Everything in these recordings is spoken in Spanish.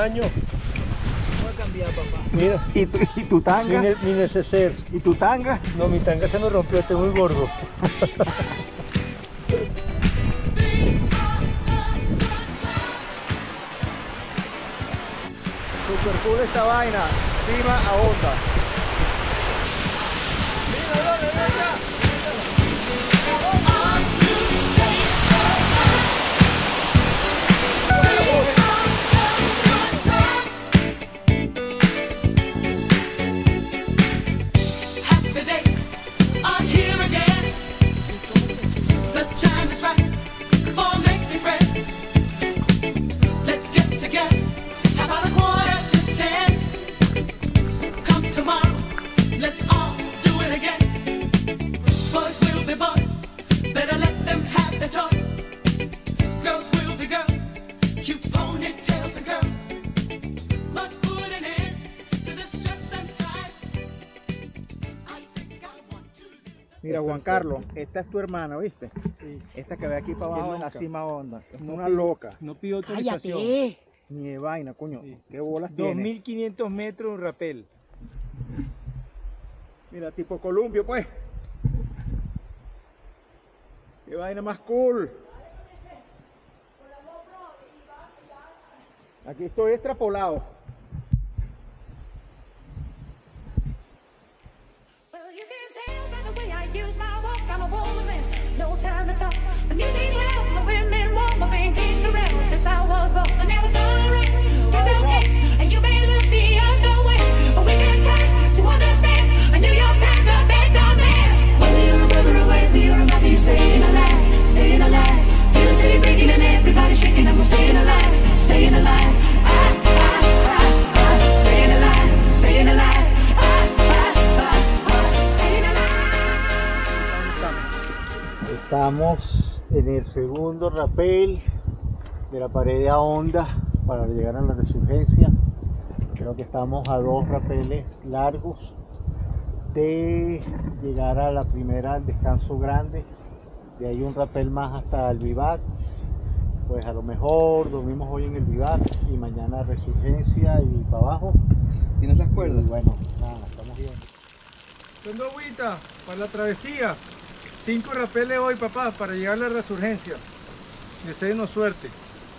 baño. ¿Cómo ha cambiado, papá? Mira. ¿Y tu tanga? Mi neceser. ¿Y tu tanga? No, mi tanga se me rompió, estoy muy gordo. Super cool esta vaina, cima a onda. Mira, dale, venga. Mira, Juan Carlos, esta es tu hermana, ¿viste? Sí. Esta que ve aquí para abajo en la loca. cima onda. Es No una pido- loca. No pido autorización. ¡Cállate! Ni de vaina, coño. Sí. ¿Qué bolas tiene? 2500 metros en rapel. Mira, tipo columpio, pues. Qué vaina más cool. Aquí estoy extrapolado. Well, you can tell by the way I use my walk, I'm a woman's man, no time to talk. The music loud, the women warm, I've been kicked around since I was born. I never tolerate, it's okay, and you may look the other way, but we can try to understand. A New York Times up and down man. Whether you're a brother or whether you're a mother, you're staying alive, staying alive. Feel the city breaking and everybody shaking, and we're staying alive, staying alive. Staying alive, staying alive. Estamos en el segundo rapel de la pared de onda para llegar a la resurgencia. Creo que estamos a 2 rapeles largos de llegar a la primera, al descanso grande. De ahí un rapel más hasta el vivac. Pues a lo mejor dormimos hoy en el vivac y mañana resurgencia y para abajo. ¿Tienes las cuerdas? Y bueno, nada, estamos bien. Tengo agüita para la travesía. 5 rapeles hoy, papá, para llegar a la resurgencia. Deseenos suerte.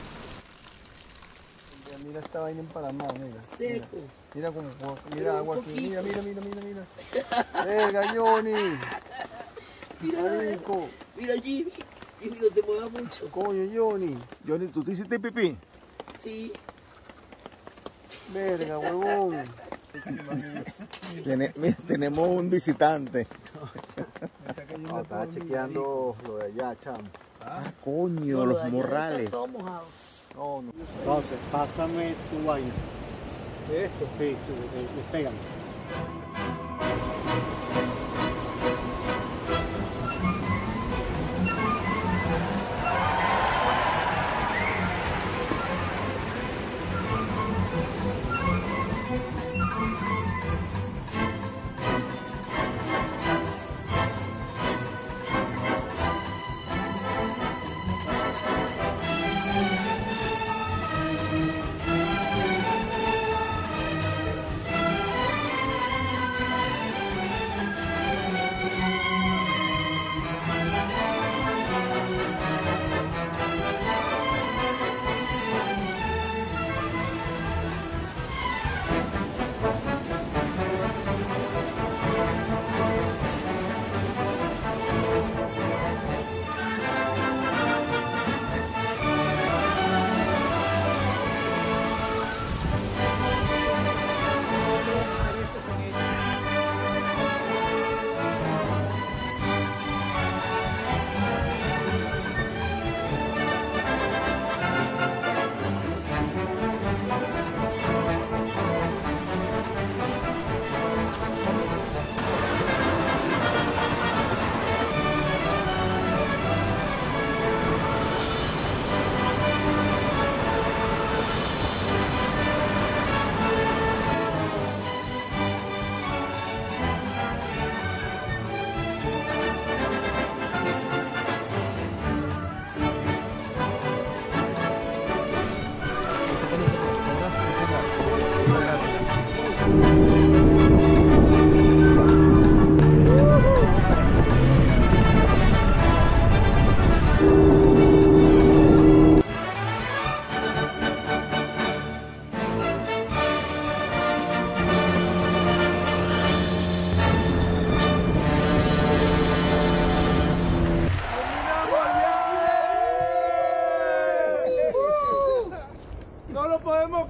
Mira esta vaina emparamada, mira. Seco. Mira como, Pero mira un agua aquí, poquito. mira. Verga, Johnny. Mira, Marico. mira Jimmy. Jimmy, no te muevas mucho. Coño, Johnny. Johnny, ¿tú te hiciste pipí? Sí. Verga, huevón. Tenemos un visitante. No, estaba chequeando lo de allá, chamo. Ah, coño, los morrales. Todo mojado. No, no. Entonces, pásame tu vaina. ¿Esto? Sí, despégame.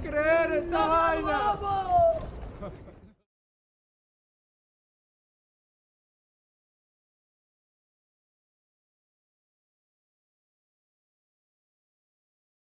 creer esta vaina.